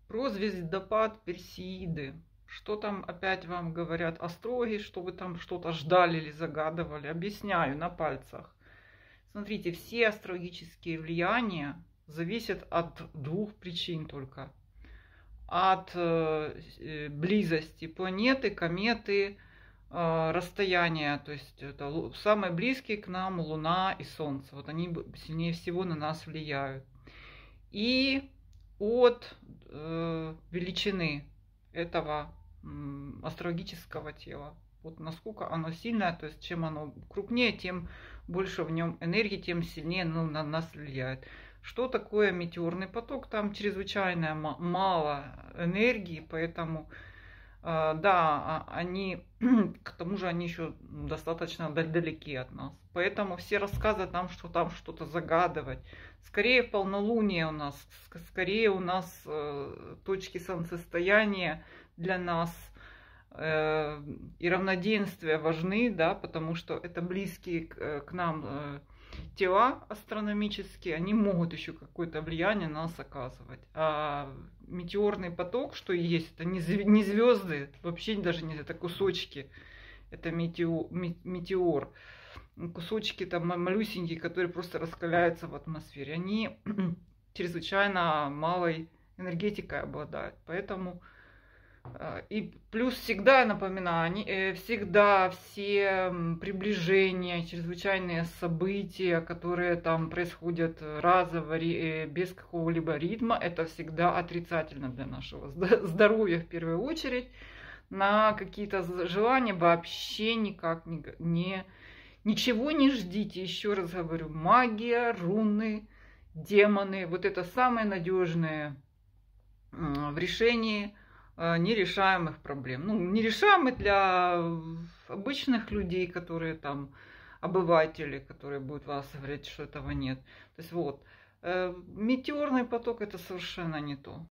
Про звездопад Персеиды. Что там опять вам говорят астрологи, что вы там что-то ждали или загадывали? Объясняю на пальцах. Смотрите, все астрологические влияния зависят от двух причин только. От близости планеты, кометы, расстояния. То есть это самые близкие к нам Луна и Солнце. Вот они сильнее всего на нас влияют. И от величины этого астрологического тела. Вот насколько оно сильное, то есть чем оно крупнее, тем больше в нем энергии, тем сильнее оно на нас влияет. Что такое метеорный поток? Там чрезвычайно мало энергии, поэтому да, они, к тому же они еще достаточно далеки от нас. Поэтому все рассказы там, что там что-то загадывать. Скорее полнолуние у нас, скорее у нас точки солнцестояния для нас и равноденствия важны, да, потому что это близкие к нам тела астрономические, они могут еще какое-то влияние на нас оказывать. А метеорный поток, что есть, это не звезды, вообще даже не это кусочки, это метеор. Кусочки там малюсенькие, которые просто раскаляются в атмосфере. Они чрезвычайно малой энергетикой обладают. Поэтому и плюс всегда, напоминаю, всегда все приближения, чрезвычайные события, которые там происходят разово, без какого-либо ритма, это всегда отрицательно для нашего здоровья в первую очередь. На какие-то желания вообще никак ничего не ждите. Еще раз говорю, магия, руны, демоны, вот это самое надежное в решении нерешаемых проблем. Ну, нерешаемые для обычных людей, которые там, обыватели, которые будут вас говорить, что этого нет. То есть вот, метеорный поток это совершенно не то.